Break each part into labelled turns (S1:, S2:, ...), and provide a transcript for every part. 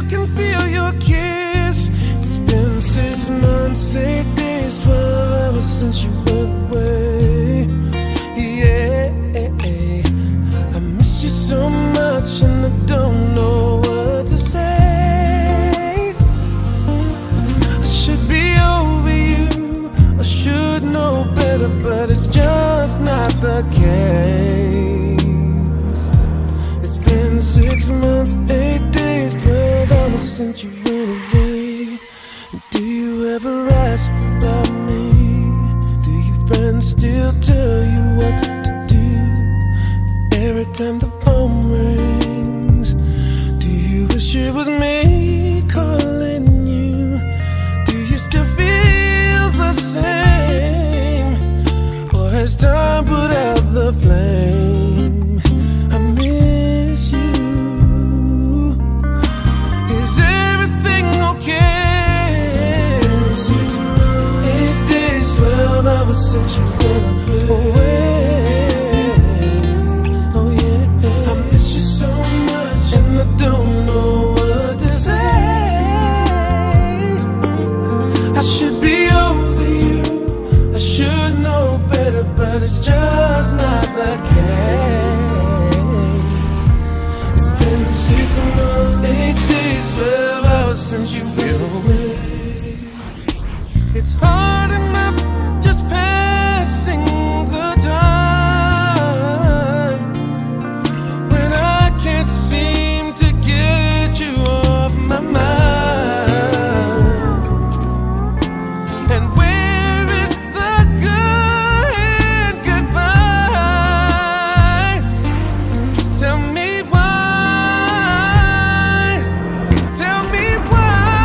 S1: can feel your kiss. It's been 6 months, 8 days, 12 hours since you went away. Yeah, I miss you so much and I don't know what to say. I should be over you, I should know better, but it's just not the case. It's been 6 months, 8 days, 12 hours since you went away. Do you ever ask about me? Do your friends still tell you what to do every time the phone rings? Do you wish it was me calling you? Do you still feel the same? Or has time put out the flame? I miss you. Is everything okay? It's been 6 months, 8 days, 12 hours since you went away. Oh yeah, I miss you so much and I don't know what to say. I should be over you, I should know better, but it's just not the case. It's been 6 months, 8 days, 12 hours since you've been away. It's hard enough just passing the time when I can't seem to get you off my mind. And where is the good and goodbye? Tell me why. Tell me why.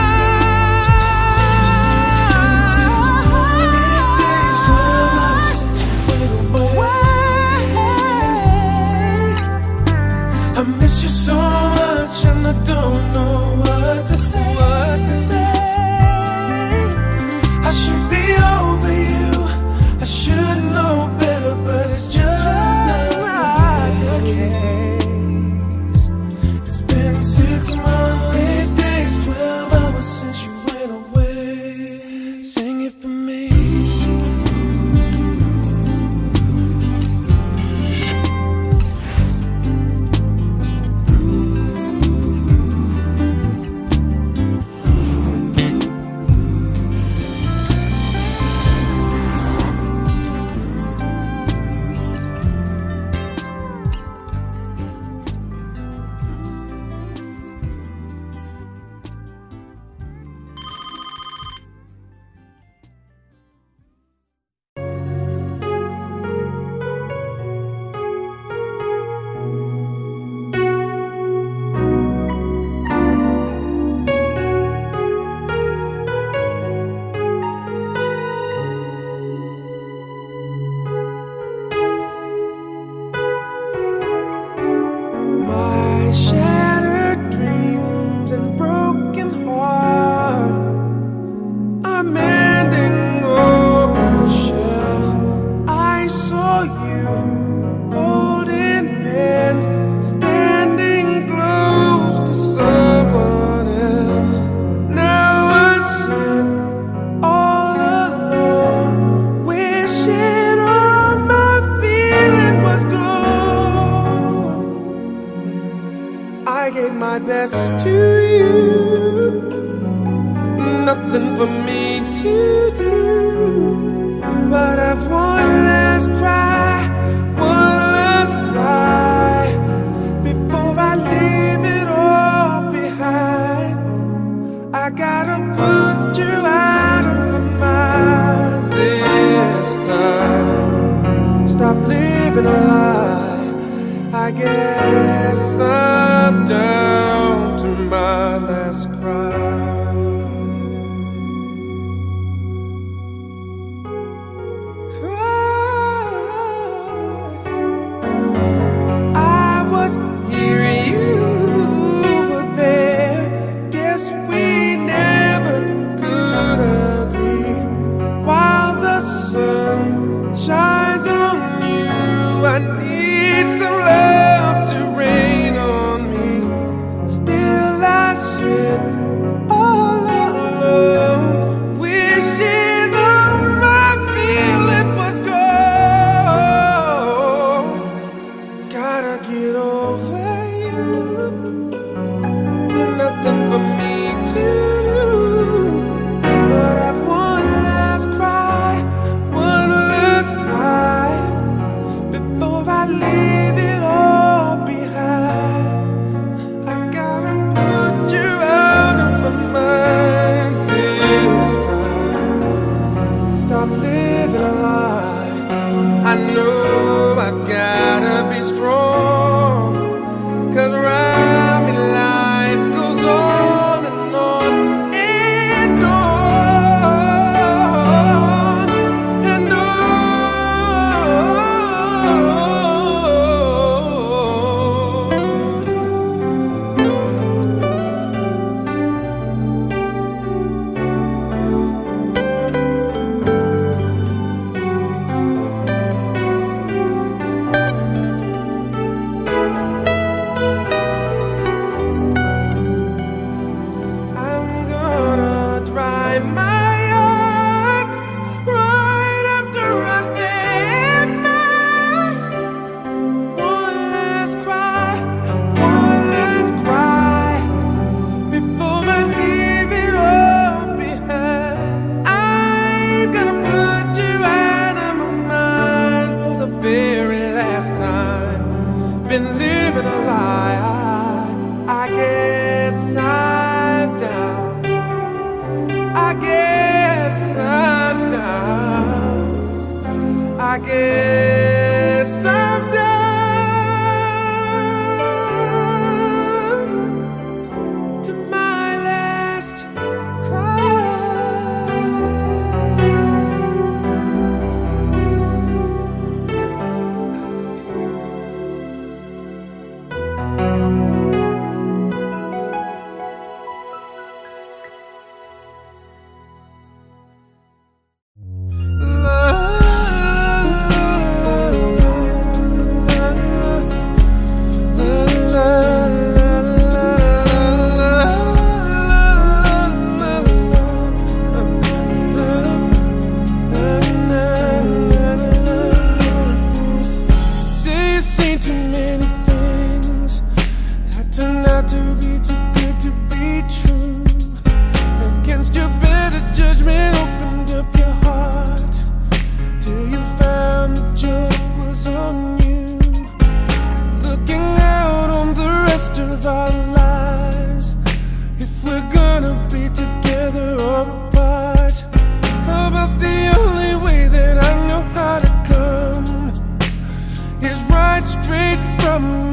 S1: I miss you so much and I don't know what to say. I should be over you, I should know better, but it's just not the case. It's been 6 months, 8 days, 12 hours since you went away. Sing it for me. My shattered dreams and broken heart are mending on the shelf. I saw you holding hands, standing close to someone else. Now I sit all alone, wishing all my feeling was gone. I gave my best to you, nothing for me to do, but I've one last cry before I leave it all behind. I gotta put you out of my mind this time. Stop living a lie. I guess I'm down to my last cry. I was here, you were there. Guess we never could agree. While the sun shines on you, I need some love to rain on me. Still I sit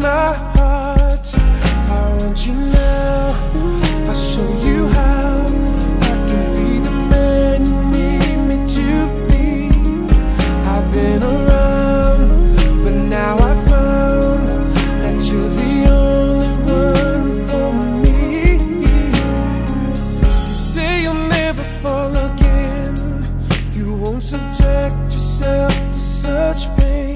S1: my heart. I want you now. I'll show you how I can be the man you need me to be. I've been around, but now I found that you're the only one for me. You say you'll never fall again. You won't subject yourself to such pain.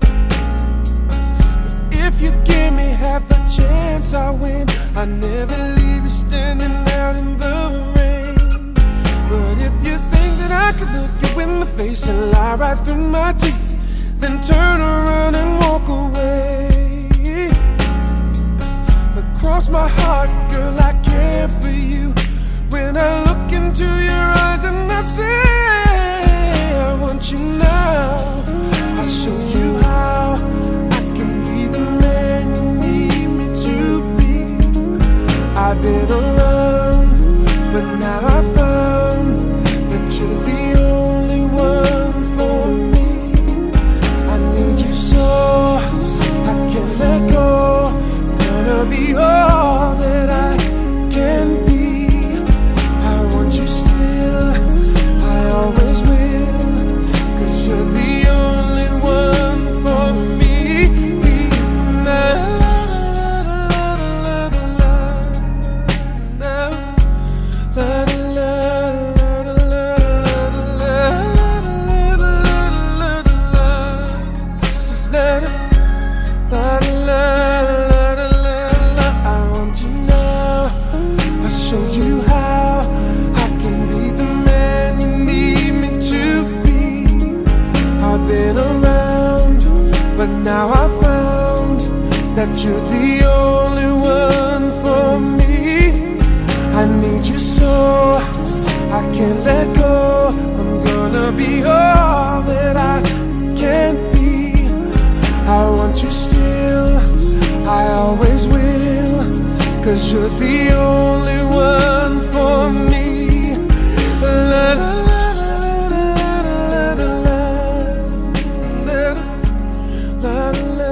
S1: If you give me half a chance, I win. I never leave you standing out in the rain. But if you think that I could look you in the face and lie right through my teeth, then turn around and walk away. But cross my heart, girl, I care for you. When I look into your eyes and I say I want you now, I'll show you how I can be the man you need me to be. I've been around, but now I found that you're the only one for me. I need you so I can't let go. Gonna be all that I can be. I want you still, I always will, 'cause you're the only one for me. I want you now. I'll show you how I can be the man you need me to be. I've been around, but now I found that you're the only one for me. I need you so I can't let go. I'm gonna be all that I can be. I want you still, I always will, 'cause you're the only one for me. La, la, la, la, la, la, la, la, la,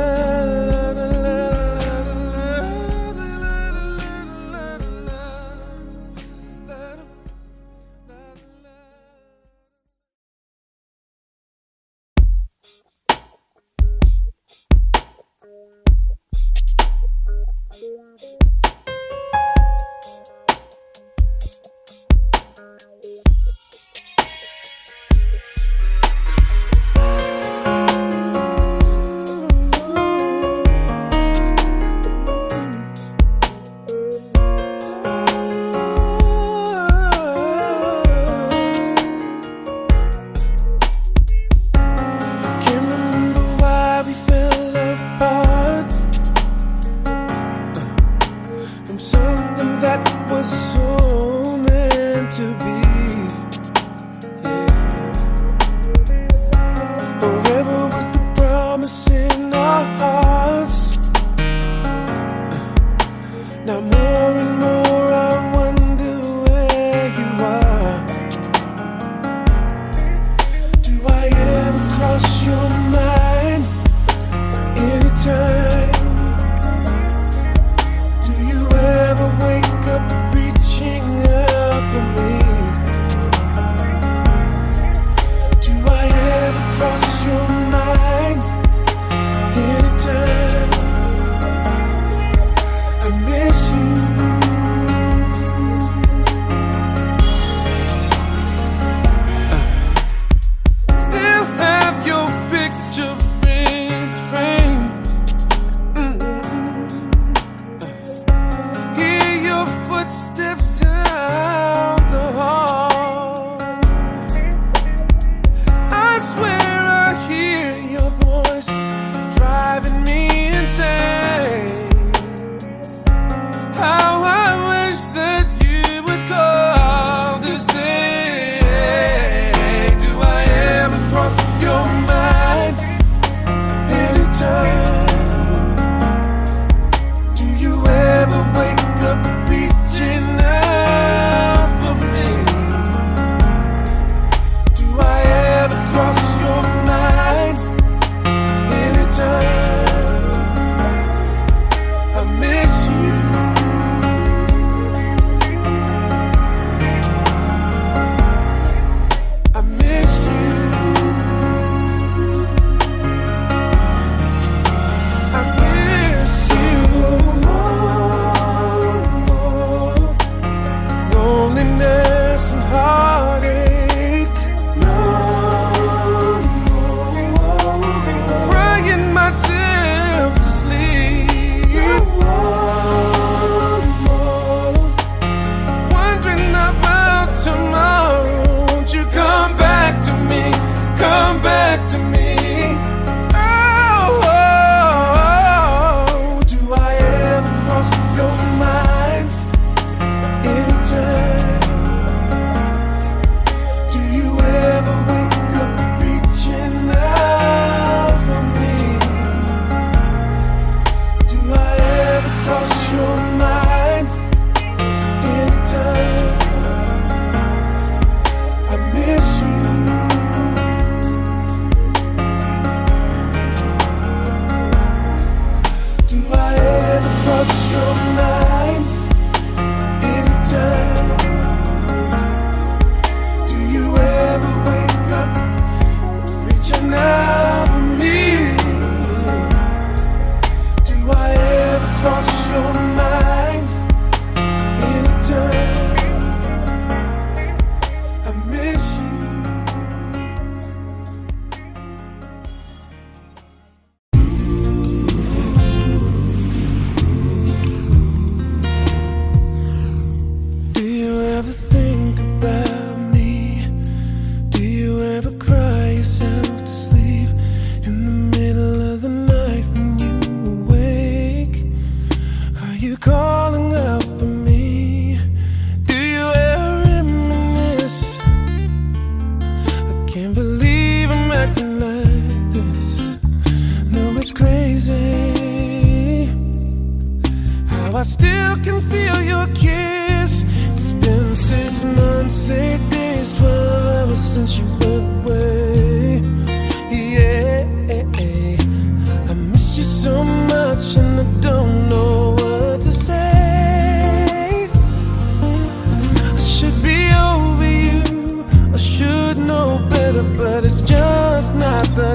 S1: crazy how I still can feel your kiss. It's been 6 months, 8 days, 12 hours since you went away. Yeah, I miss you so much and I don't know what to say. I should be over you, I should know better, but it's just not the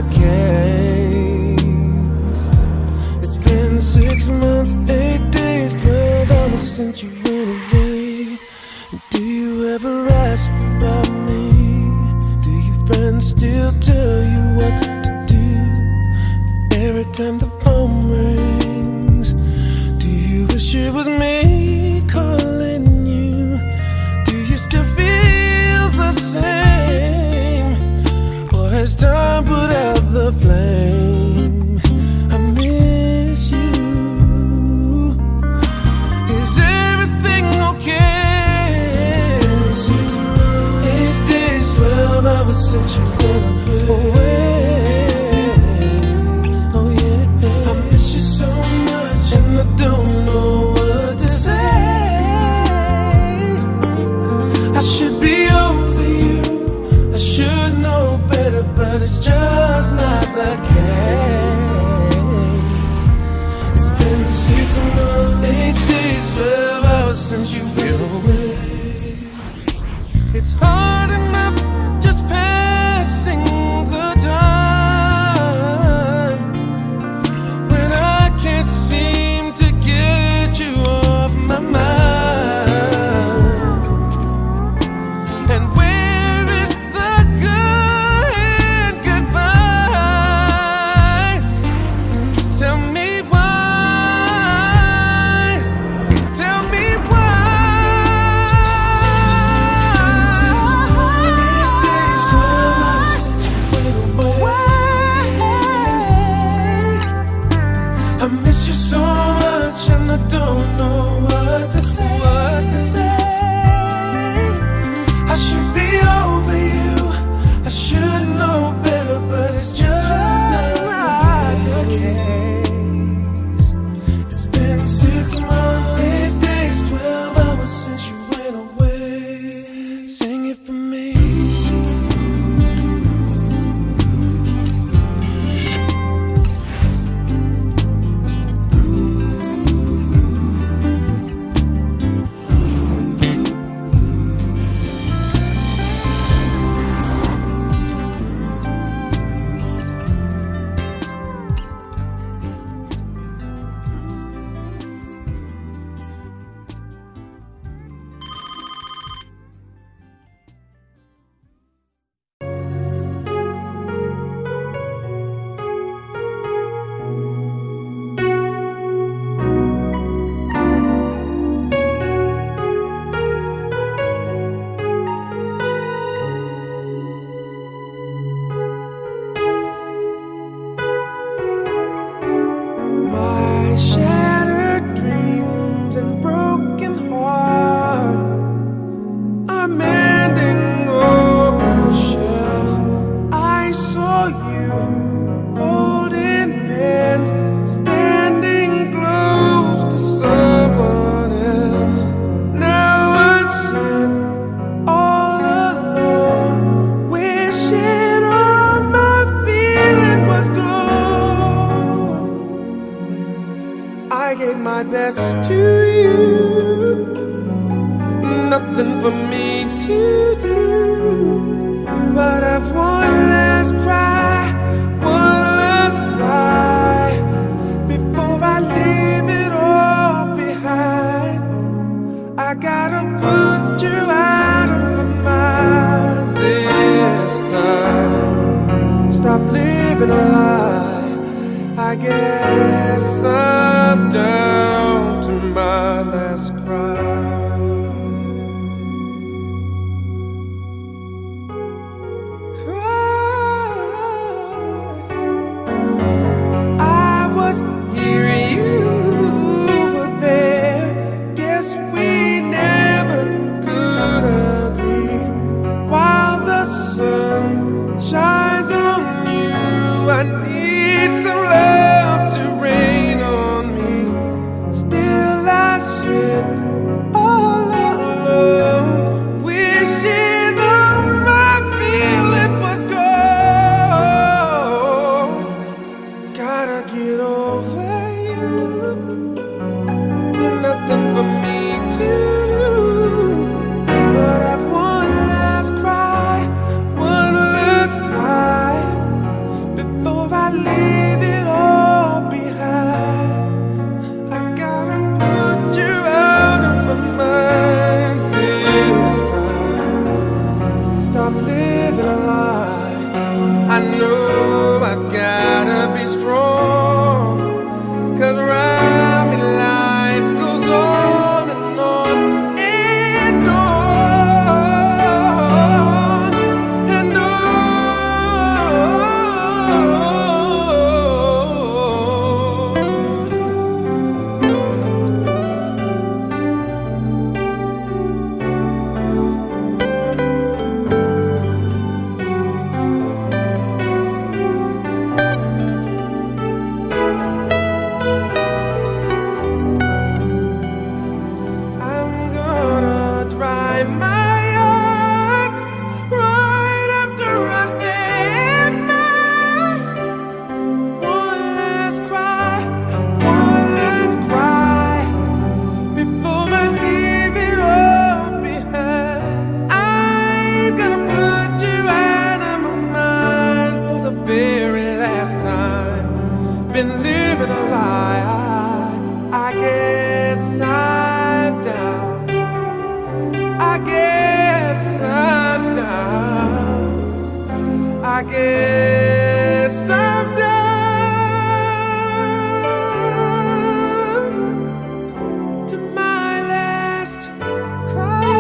S1: case. It's been 6 months, 8 days, 12 hours since you went away. Do you ever ask about me? Do your friends still tell you what to do every time the phone rings? Do you wish it was me calling you? Do you still feel the same, or has time put out the flame? I miss you. Is everything okay? 6 months, 8 days, 12 hours since you went away. Oh yeah, I miss you so much and I don't know what to say. I should be over you, I should know better, but it's just not the case. It's been 6 months, 8 days, 12 hours since you went away. It's hard enough just passing the time when I can't seem to get you off my mind. And where is the good goodbye? Tell me why. Tell me why. I miss you so much and I don't know what to say. I should be over you, I should know better, but it's just not the case. It's been 6 months, 8 days, 12 hours since you went away. Sing it for me. My shattered dreams and broken heart are mending on the shelf. I saw you holding hands, standing close to someone else. Now I sit all alone, wishing all my feeling was gone. I gave my best to you, nothing for me to do, but I've one last cry before I leave it all behind. I gotta put you out of my mind this time. Stop living a lie. I guess I'm down to my last cry. I was here, you were there. Guess we never could agree. While the sun shines on you, I need some love gotta get over you. Nothing for me to do but have one last cry, one last cry before I leave it all behind. I gotta put you out of my mind this time. Stop living a lie. I know I've gotta be strong, 'cause around me life goes on and on and on and on. I'm gonna dry my eye right after I had mine. One last cry before I leave it all behind. I'm gonna put you out of my mind for the very last time. Been living a lie. I guess I'm down. I guess I'm down. I guess I'm down to my last cry.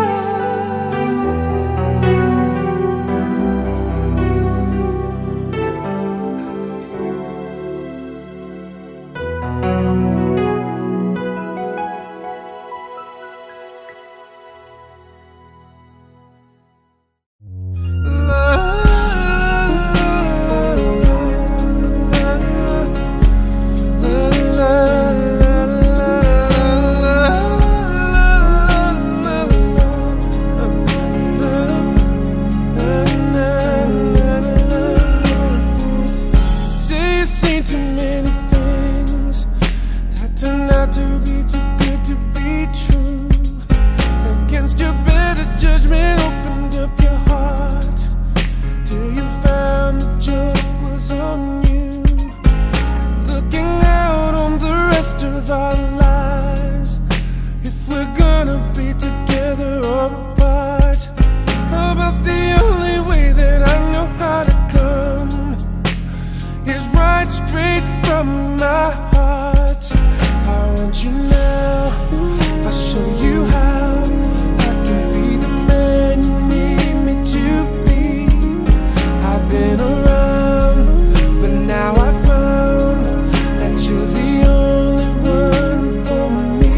S1: Say you've seen too many things that turn out to be too good to be true. Against your better judgment, opened up your heart till you found the joke was on you. Looking out on the rest of our lives, if we're gonna be together or apart. How about the only way that I know how to come is right straight from my heart. I want you now, I'll show you how I can be the man you need me to be. I've been around, but now I found that you're the only one for me.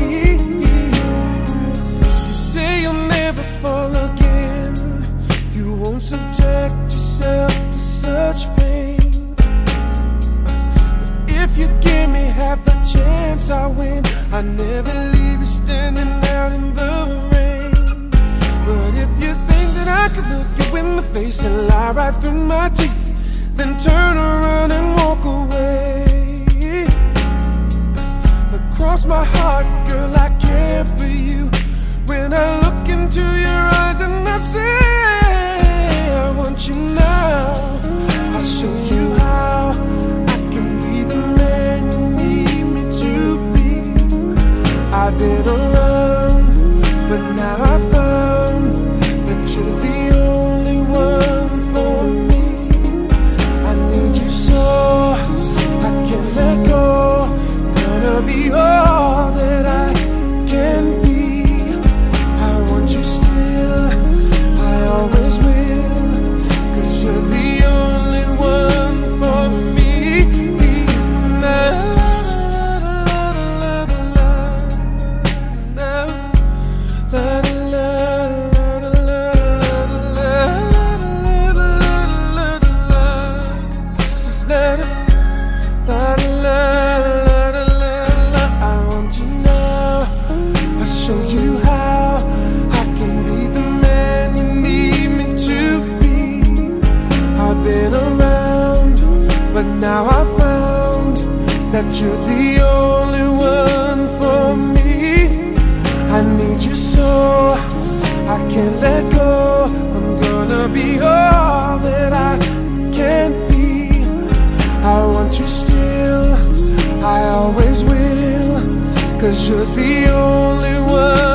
S1: You say you'll never fall again, you won't subject yourself to such pain. If you give me half a chance, I'll win. I never leave you standing out in the rain. But if you think that I could look you in the face and lie right through my teeth, then turn around and walk away. But cross my heart, girl, I care for you. When I look into your eyes and I say I want you now, I'll show you how I can be the man you need me to be. I've been around, but now I found that you're the only one for me. I need you so I can't let go. Gonna be all that I can be. I want you still, I always will, 'cause you're the only one for me. La, la, la, la, la, la, la, la, now I found that you're the only one for me. I need you so I can't let go. I'm gonna be all that I can be. I want you still, I always will, 'cause you're the only one